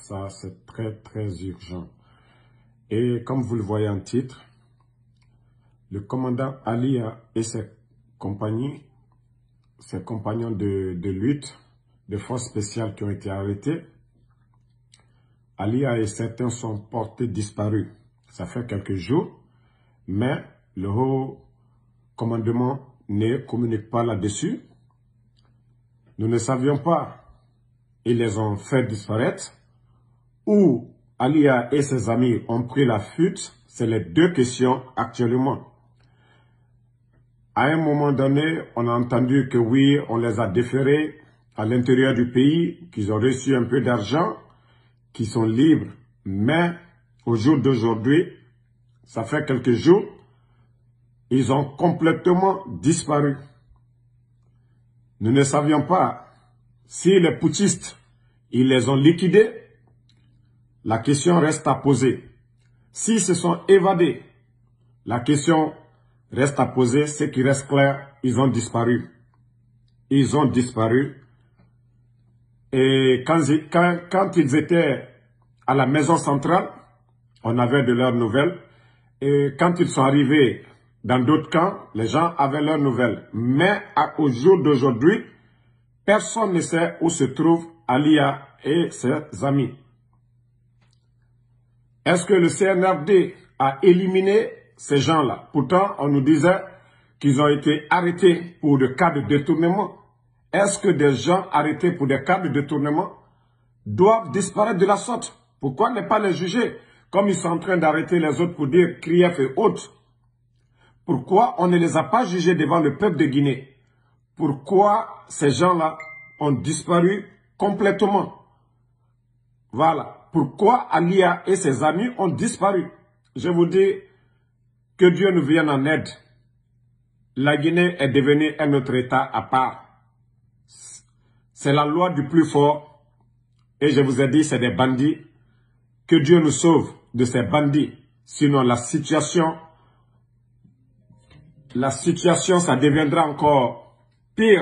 Ça, c'est très urgent. Et comme vous le voyez en titre, le commandant Alia et ses compagnons de lutte, de forces spéciales qui ont été arrêtés, Alia et certains sont portés disparus. Ça fait quelques jours, mais le haut commandement ne communique pas là-dessus. Nous ne savions pas, ils les ont fait disparaître, ou Alia et ses amis ont pris la fuite. C'est les deux questions actuellement. À un moment donné, on a entendu que oui, on les a déférés à l'intérieur du pays, qu'ils ont reçu un peu d'argent, qu'ils sont libres. Mais au jour d'aujourd'hui, ça fait quelques jours, ils ont complètement disparu. Nous ne savions pas si les putschistes, ils les ont liquidés. La question reste à poser. S'ils se sont évadés, la question reste à poser. Ce qui reste clair, ils ont disparu. Ils ont disparu. Et quand ils étaient à la maison centrale, on avait de leurs nouvelles. Et quand ils sont arrivés dans d'autres camps, les gens avaient leurs nouvelles. Mais au jour d'aujourd'hui, personne ne sait où se trouvent Alia et ses amis. Est-ce que le CNRD a éliminé ces gens-là? Pourtant, on nous disait qu'ils ont été arrêtés pour des cas de détournement. Est-ce que des gens arrêtés pour des cas de détournement doivent disparaître de la sorte? Pourquoi ne pas les juger comme ils sont en train d'arrêter les autres pour dire Krief et autres? Pourquoi on ne les a pas jugés devant le peuple de Guinée? Pourquoi ces gens-là ont disparu complètement? Voilà. Pourquoi Alia et ses amis ont disparu? Je vous dis que Dieu nous vienne en aide. La Guinée est devenue un autre État à part. C'est la loi du plus fort. Et je vous ai dit, c'est des bandits. Que Dieu nous sauve de ces bandits. Sinon, la situation, ça deviendra encore pire.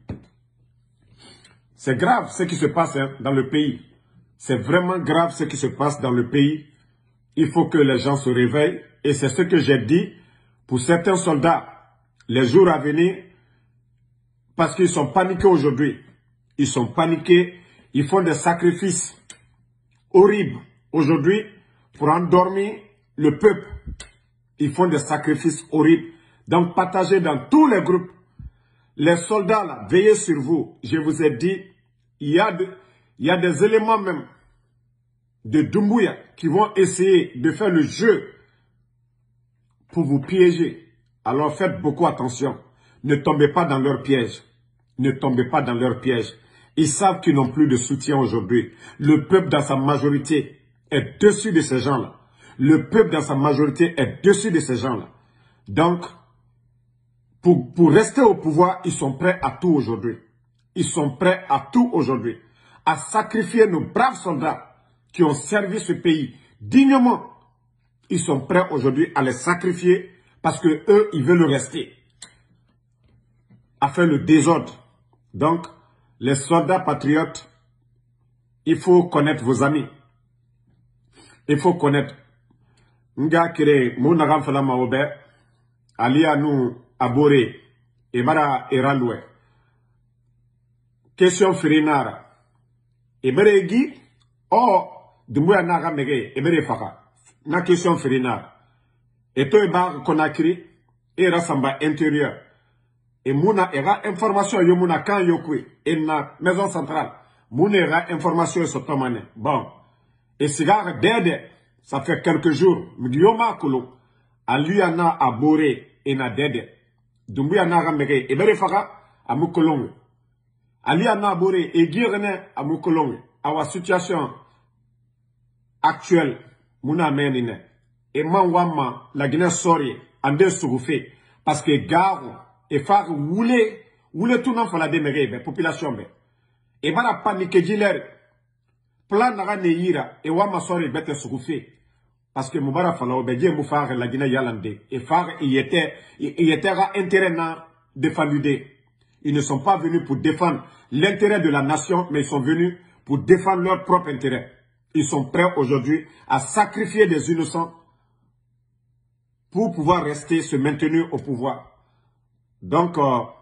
C'est grave ce qui se passe dans le pays. C'est vraiment grave ce qui se passe dans le pays. Il faut que les gens se réveillent. Et c'est ce que j'ai dit pour certains soldats. Les jours à venir, parce qu'ils sont paniqués aujourd'hui. Ils sont paniqués. Ils font des sacrifices horribles aujourd'hui pour endormir le peuple. Ils font des sacrifices horribles. Donc, partagez dans tous les groupes. Les soldats, là, veillez sur vous. Je vous ai dit, il y a des éléments même de Doumbouya qui vont essayer de faire le jeu pour vous piéger. Alors, faites beaucoup attention. Ne tombez pas dans leur piège. Ne tombez pas dans leur piège. Ils savent qu'ils n'ont plus de soutien aujourd'hui. Le peuple dans sa majorité est dessus de ces gens-là. Le peuple dans sa majorité est dessus de ces gens-là. Donc, pour rester au pouvoir, ils sont prêts à tout aujourd'hui. Ils sont prêts à tout aujourd'hui. À sacrifier nos braves soldats qui ont servi ce pays dignement. Ils sont prêts aujourd'hui à les sacrifier parce que eux, ils veulent rester. À faire le désordre. Donc, les soldats patriotes, il faut connaître vos amis. Il faut connaître. Nga kire munagam fala maobe alia nu abore e bara eraloué. Question firinara. E bere gi o Doumbouya naga mege e bere faka. Na question firinara. E to e ba konakiri e rasamba intérieur. Et mouna era information yo mouna kan yokwe et na maison centrale mouna era information sur tomane bon et cigare dede ça fait quelques jours mdioma kolo aliana abore et na dede Doumbouya na gamege e bere faka amukolonge aliana abore et girene amukolonge awa situation actuelle mouna menine et manwama la Guinée sori ande sugufe parce que garo et faire rouler tout n'en fala déméré, mais population, mais. Et voilà, panique, giler. Plan n'a ne ira, et wa ma soeur bête soufflé. Parce que Moubara fala obédier Moufar la Guinée Yalande. Et Far, il était intérêt défendu. Ils ne sont pas venus pour défendre l'intérêt de la nation, mais ils sont venus pour défendre leur propre intérêt. Ils sont prêts aujourd'hui à sacrifier des innocents pour pouvoir rester, se maintenir au pouvoir. Donc,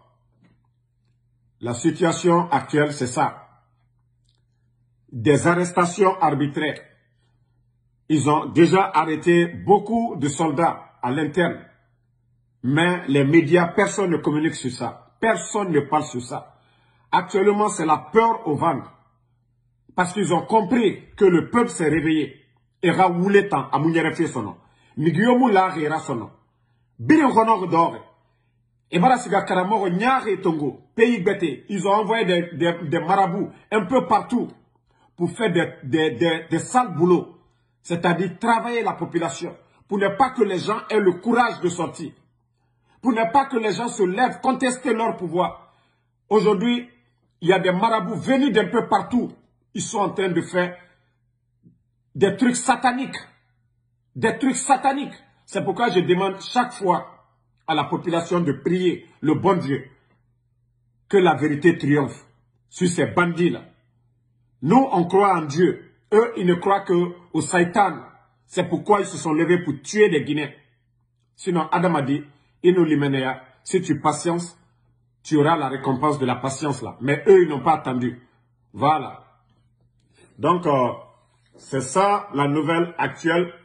la situation actuelle, c'est ça. Des arrestations arbitraires. Ils ont déjà arrêté beaucoup de soldats à l'interne. Mais les médias, personne ne communique sur ça. Personne ne parle sur ça. Actuellement, c'est la peur au ventre. Parce qu'ils ont compris que le peuple s'est réveillé. Et Raoulé tant à Mounirefe sono. Miguyomu la rera sono. Birin honor d'or. Et Barasiga Karamoro Nyare Tongo. Pays bêté. Ils ont envoyé des marabouts un peu partout. Pour faire des sales boulots. C'est-à-dire travailler la population. Pour ne pas que les gens aient le courage de sortir. Pour ne pas que les gens se lèvent, contester leur pouvoir. Aujourd'hui, il y a des marabouts venus d'un peu partout. Ils sont en train de faire des trucs sataniques. Des trucs sataniques. C'est pourquoi je demande chaque fois à la population de prier le bon Dieu. Que la vérité triomphe sur ces bandits-là. Nous, on croit en Dieu. Eux, ils ne croient qu'au Satan. C'est pourquoi ils se sont levés pour tuer des Guinéens. Sinon, Adam a dit, si tu patiences, tu auras la récompense de la patience là. Mais eux, ils n'ont pas attendu. Voilà. Donc, c'est ça la nouvelle actuelle.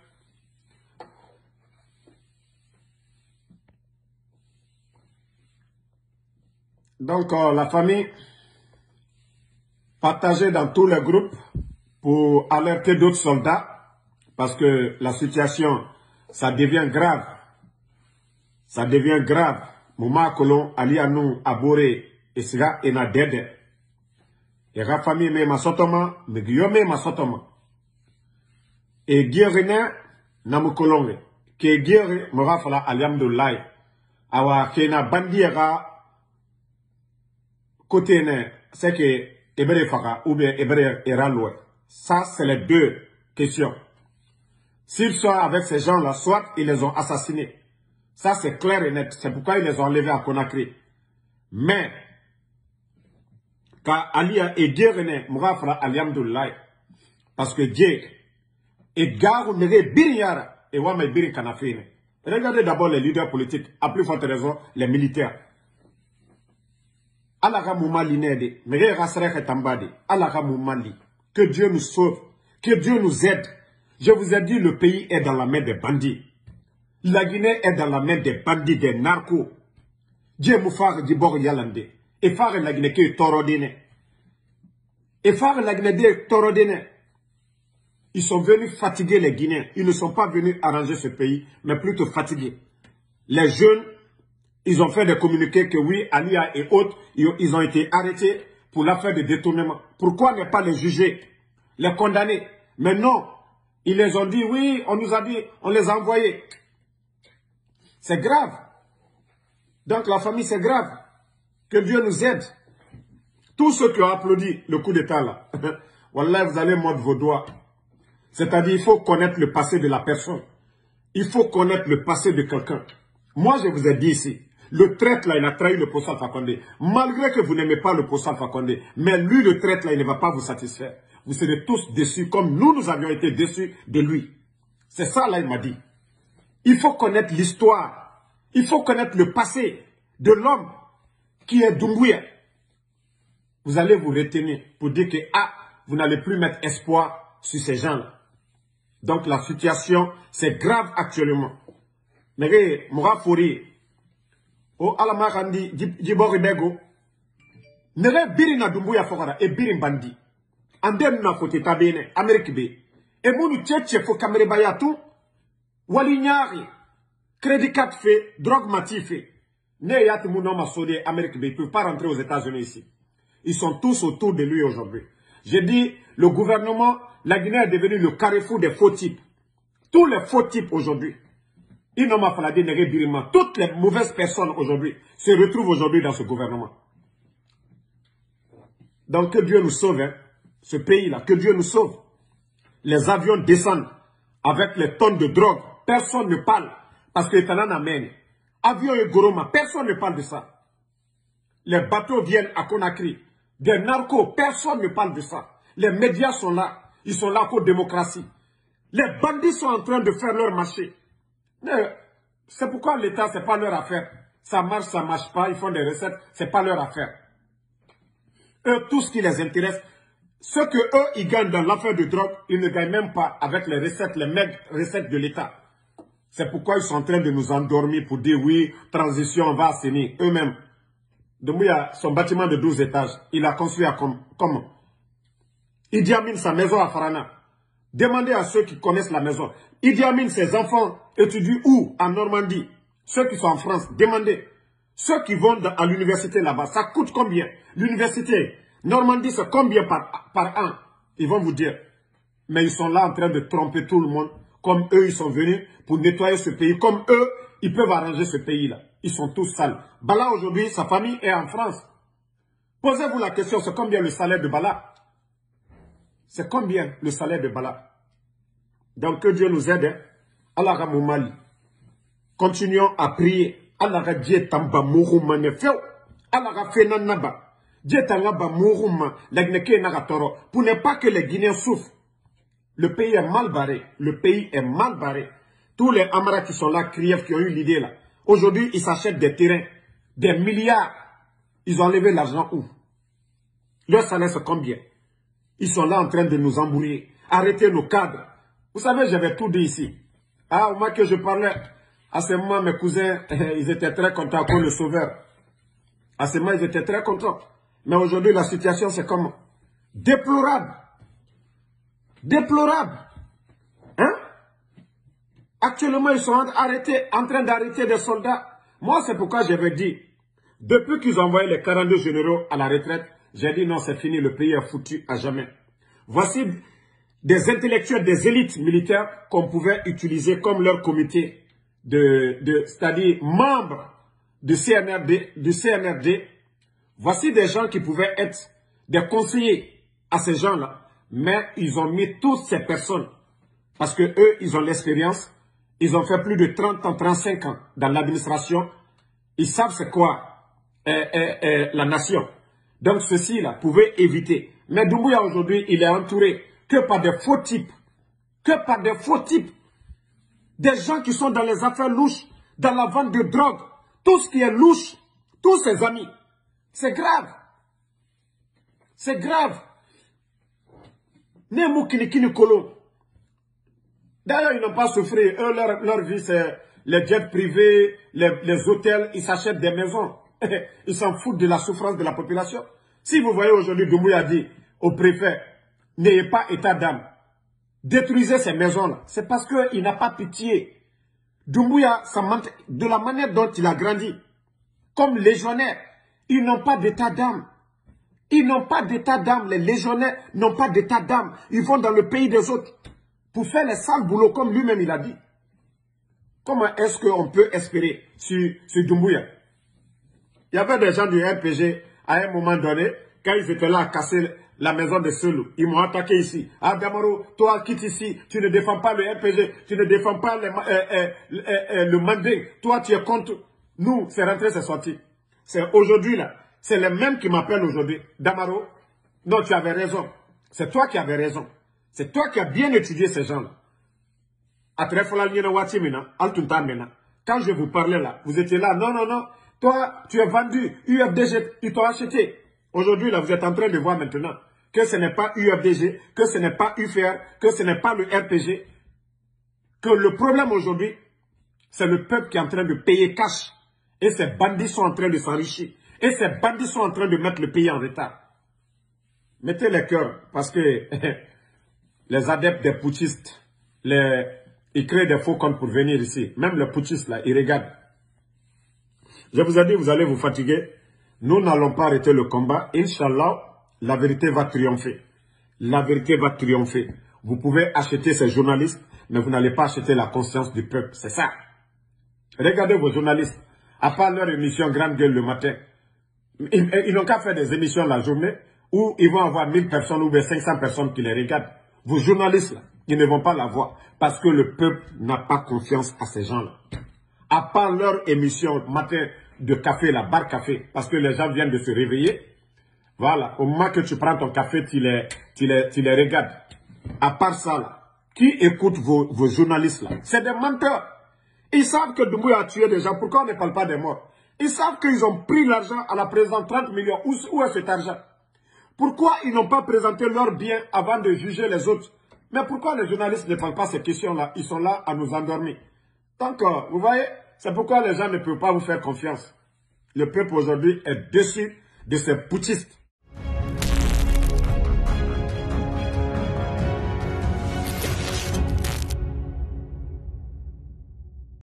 Donc, la famille, partagée dans tous les groupes pour alerter d'autres soldats. Parce que la situation, ça devient grave. Ça devient grave. Mouma Kolon, Ali Anou, Abore, et Siga, et Nadede. Et la famille, mais ma sotoma, mais Guillaume, ma sotoma. Et Guérine, Namukolonge. Que Guérine, Morafala, Aliamdoulaye. Awa, Kena Bandiera, côté ne, c'est que Ebere Fara, ou bien Ebere Eraloué. Ça, c'est les deux questions. S'ils sont avec ces gens-là, soit ils les ont assassinés. Ça, c'est clair et net. C'est pourquoi ils les ont enlevés à Conakry. Mais, quand Alia et Dieu rené, Mourafra Aliamdoulaye, parce que Dieu est garou nere biriara et wame biri kanafine. Regardez d'abord les leaders politiques, à plus forte raison, les militaires. Alaka Moumali nede, mais Rasrek Tambade, Alaka Moumali. Que Dieu nous sauve, que Dieu nous aide. Je vous ai dit, le pays est dans la main des bandits. La Guinée est dans la main des bandits, des narcos. Dieu Moufar Dibor Yalande. Et faire la Guinée qui est torodine. Et faire la Guinée qui est torodine. Ils sont venus fatiguer les Guinéens. Ils ne sont pas venus arranger ce pays, mais plutôt fatiguer. Les jeunes, ils ont fait des communiqués que oui, Alia et autres, ils ont été arrêtés pour l'affaire de détournement. Pourquoi ne pas les juger, les condamner? Mais non, ils les ont dit, oui, on nous a dit, on les a envoyés. C'est grave. Donc la famille, c'est grave. Que Dieu nous aide. Tous ceux qui ont applaudi le coup d'état là, wallah, vous allez mordre vos doigts. C'est-à-dire, il faut connaître le passé de la personne. Il faut connaître le passé de quelqu'un. Moi, je vous ai dit ici, le traître là, il a trahi le poisson Alpha Condé. Malgré que vous n'aimez pas le poisson Alpha Condé, mais lui, le traître là, il ne va pas vous satisfaire. Vous serez tous déçus comme nous avions été déçus de lui. C'est ça là, il m'a dit. Il faut connaître l'histoire. Il faut connaître le passé de l'homme qui est Doumbouya. Vous allez vous retenir pour dire que, ah, vous n'allez plus mettre espoir sur ces gens-là. Donc la situation, c'est grave actuellement. Mais Mourafori, o Alamakandi, Djibori Bego, nere birina Doumbouya Fokara et birin bandi. Andem na kote tabene, Amérique B. Et mounou tchetche fo kamere bayatou, wali nyari, crédit 4 fait, drogue mati fait. Ne yat mounou masode, Amérique B, ils ne peuvent pas rentrer aux États-Unis ici. Ils sont tous autour de lui aujourd'hui. J'ai dit, le gouvernement, la Guinée est devenue le carrefour des faux types. Tous les faux types aujourd'hui. Toutes les mauvaises personnes aujourd'hui se retrouvent aujourd'hui dans ce gouvernement. Donc que Dieu nous sauve, hein, ce pays-là, que Dieu nous sauve. Les avions descendent avec les tonnes de drogue. Personne ne parle. Parce que les talents amènent. Avion et Goroma, personne ne parle de ça. Les bateaux viennent à Conakry. Des narcos, personne ne parle de ça. Les médias sont là. Ils sont là pour démocratie. Les bandits sont en train de faire leur marché. C'est pourquoi l'État, ce n'est pas leur affaire. Ça marche pas, ils font des recettes, ce n'est pas leur affaire. Eux, tout ce qui les intéresse, ce que eux, ils gagnent dans l'affaire de drogue, ils ne gagnent même pas avec les recettes, les maigres recettes de l'État. C'est pourquoi ils sont en train de nous endormir pour dire oui, transition, on va assainir. Eux-mêmes, Doumbouya, son bâtiment de 12 étages, il a construit comment? Idi Amin, sa maison à Farana. Demandez à ceux qui connaissent la maison. Idi Amin, ses enfants étudient où? En Normandie. Ceux qui sont en France, demandez. Ceux qui vont à l'université là-bas, ça coûte combien? L'université, Normandie, c'est combien par an? Ils vont vous dire. Mais ils sont là en train de tromper tout le monde. Comme eux, ils sont venus pour nettoyer ce pays. Comme eux, ils peuvent arranger ce pays-là. Ils sont tous sales. Bala, aujourd'hui, sa famille est en France. Posez-vous la question, c'est combien le salaire de Bala? C'est combien le salaire de Bala? Donc que Dieu nous aide. Hein? Allah Ramoumali. Continuons à prier. Allah Dieu tamba mourumane feu. Allah fena naba. Dieu tanga mouruma lagneke nagatoro. Pour ne pas que les Guinéens souffrent. Le pays est mal barré. Le pays est mal barré. Tous les Amara qui sont là, Krief, qui ont eu l'idée là. Aujourd'hui, ils s'achètent des terrains. Des milliards. Ils ont enlevé l'argent où? Leur salaire, c'est combien? Ils sont là en train de nous embrouiller. Arrêtez nos cadres. Vous savez, j'avais tout dit ici. Ah, au moment que je parlais, à ce moment, mes cousins, ils étaient très contents pour le sauveur. À ce moment, ils étaient très contents. Mais aujourd'hui, la situation, c'est comment? Déplorable. Déplorable. Hein? Actuellement, ils sont en train d'arrêter des soldats. Moi, c'est pourquoi j'avais dit, depuis qu'ils ont envoyé les 42 généraux à la retraite, j'ai dit non, c'est fini, le pays est foutu à jamais. Voici des intellectuels, des élites militaires qu'on pouvait utiliser comme leur comité c'est-à-dire membres du CNRD. Voici des gens qui pouvaient être des conseillers à ces gens-là. Mais ils ont mis toutes ces personnes, parce que eux, ils ont l'expérience, ils ont fait plus de 30 ans, 35 ans dans l'administration, ils savent c'est quoi la nation. Donc ceci-là pouvait éviter. Mais Doumbouya aujourd'hui, il est entouré que par des faux types, des gens qui sont dans les affaires louches, dans la vente de drogue, tout ce qui est louche, tous ses amis. C'est grave. C'est grave. D'ailleurs, ils n'ont pas souffert. Eux, leur vie, c'est les jets privés, les hôtels, ils s'achètent des maisons. Ils s'en foutent de la souffrance de la population. Si vous voyez aujourd'hui, Doumbouya dit au préfet, n'ayez pas état d'âme. Détruisez ces maisons-là. C'est parce qu'il n'a pas pitié. Doumbouya, de la manière dont il a grandi, comme légionnaire, ils n'ont pas d'état d'âme. Ils n'ont pas d'état d'âme. Les légionnaires n'ont pas d'état d'âme. Ils vont dans le pays des autres pour faire les sales boulots, comme lui-même il a dit. Comment est-ce qu'on peut espérer sur Doumbouya? Il y avait des gens du RPG, à un moment donné, quand ils étaient là à casser la maison de Selou, ils m'ont attaqué ici. Ah, Damaro, toi, quitte ici, tu ne défends pas le RPG, tu ne défends pas le Manding. Toi, tu es contre. Nous, c'est rentré, c'est sorti. C'est aujourd'hui, là. C'est les mêmes qui m'appellent aujourd'hui. Damaro, non, tu avais raison. C'est toi qui avais raison. C'est toi qui as bien étudié ces gens-là. Quand je vous parlais là, vous étiez là, non, non, non. Toi, tu es vendu, UFDG, ils t'ont acheté. Aujourd'hui, là, vous êtes en train de voir maintenant que ce n'est pas UFDG, que ce n'est pas UFR, que ce n'est pas le RPG. Que le problème aujourd'hui, c'est le peuple qui est en train de payer cash. Et ces bandits sont en train de s'enrichir. Et ces bandits sont en train de mettre le pays en retard. Mettez les cœurs, parce que les adeptes des putschistes, ils créent des faux comptes pour venir ici. Même les putschistes, là, ils regardent. Je vous ai dit, vous allez vous fatiguer. Nous n'allons pas arrêter le combat. Inch'Allah, la vérité va triompher. La vérité va triompher. Vous pouvez acheter ces journalistes, mais vous n'allez pas acheter la conscience du peuple. C'est ça. Regardez vos journalistes. À part leur émission Grande Gueule le matin, ils n'ont qu'à faire des émissions la journée où ils vont avoir 1000 personnes ou 500 personnes qui les regardent. Vos journalistes, là, ils ne vont pas la voir parce que le peuple n'a pas confiance à ces gens-là. À part leur émission matin de café, la bar café, parce que les gens viennent de se réveiller. Voilà, au moment que tu prends ton café, tu les regardes. À part ça, là, qui écoute vos journalistes là? C'est des menteurs. Ils savent que Doumbouya a tué des gens. Pourquoi on ne parle pas des morts? Ils savent qu'ils ont pris l'argent à la présidente, 30 millions. Où est cet argent? Pourquoi ils n'ont pas présenté leurs biens avant de juger les autres? Mais pourquoi les journalistes ne parlent pas ces questions-là? Ils sont là à nous endormir. Donc, vous voyez, c'est pourquoi les gens ne peuvent pas vous faire confiance. Le peuple aujourd'hui est déçu de ces putschistes.